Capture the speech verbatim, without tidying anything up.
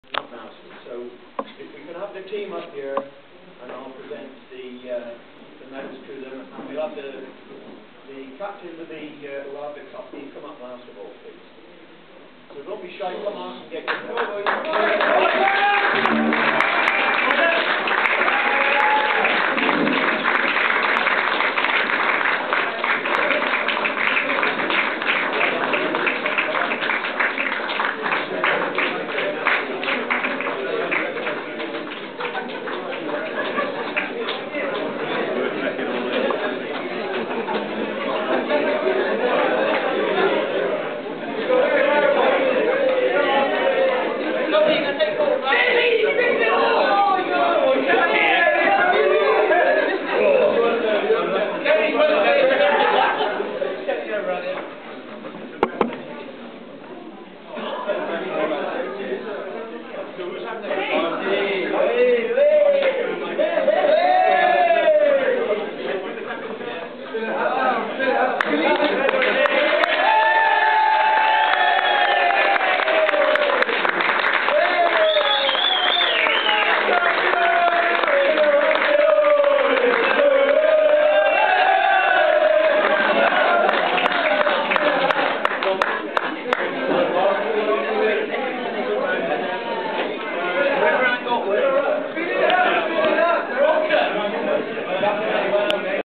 not nasty. So if we can have the team up here, and I'll present the uh, the medals to them, and we'll have the the captain of the uh, will have the cup. He'll come up last of all, please. So don't be shy. Come on and get your. So who's having